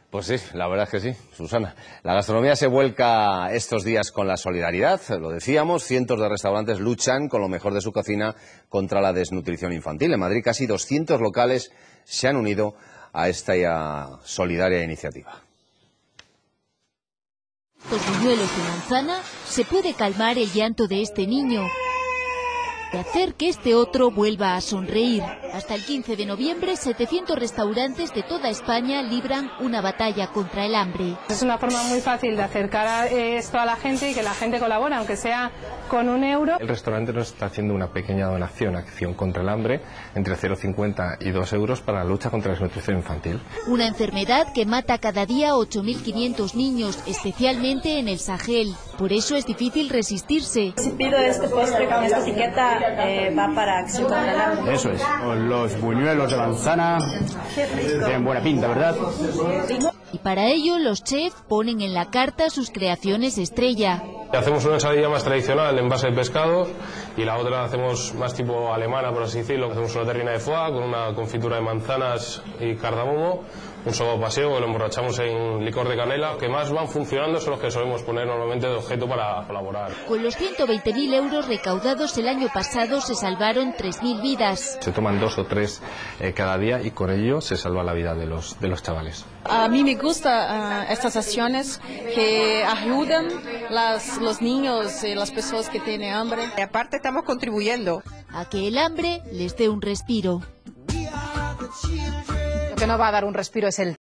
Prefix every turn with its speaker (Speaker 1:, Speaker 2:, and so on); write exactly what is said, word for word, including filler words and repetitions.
Speaker 1: Pues sí, la verdad es que sí, Susana. La gastronomía se vuelca estos días con la solidaridad, lo decíamos, cientos de restaurantes luchan con lo mejor de su cocina contra la desnutrición infantil. En Madrid casi doscientos locales se han unido a esta ya solidaria iniciativa.
Speaker 2: Con buñuelos de manzana se puede calmar el llanto de este niño y hacer que este otro vuelva a sonreír. Hasta el quince de noviembre, setecientos restaurantes de toda España libran una batalla contra el hambre.
Speaker 3: Es una forma muy fácil de acercar esto a la gente y que la gente colabore, aunque sea con un euro.
Speaker 4: El restaurante nos está haciendo una pequeña donación, acción contra el hambre, entre cero coma cincuenta y dos euros para la lucha contra la desnutrición infantil.
Speaker 2: Una enfermedad que mata cada día a ocho mil quinientos niños, especialmente en el Sahel. Por eso es difícil resistirse.
Speaker 5: Si pido este postre con esta etiqueta, eh, va para acción contra el hambre.
Speaker 6: Eso es, los buñuelos de manzana tienen buena pinta, ¿verdad?
Speaker 2: Y para ello los chefs ponen en la carta sus creaciones estrella.
Speaker 7: Hacemos una ensalada más tradicional en base de pescado y la otra hacemos más tipo alemana, por así decirlo. Hacemos una terrina de foie con una confitura de manzanas y cardamomo, un sobo paseo que lo emborrachamos en licor de canela. Los que más van funcionando son los que solemos poner normalmente de objeto para colaborar.
Speaker 2: Con los ciento veinte mil euros recaudados el año pasado se salvaron tres mil vidas.
Speaker 4: Se toman dos o tres eh, cada día y con ello se salva la vida de los, de los chavales.
Speaker 8: A mí me gustan uh, estas acciones que ayudan las, los niños y las personas que tienen hambre.
Speaker 9: Y aparte estamos contribuyendo
Speaker 2: a que el hambre les dé un respiro.
Speaker 10: Lo que no va a dar un respiro es el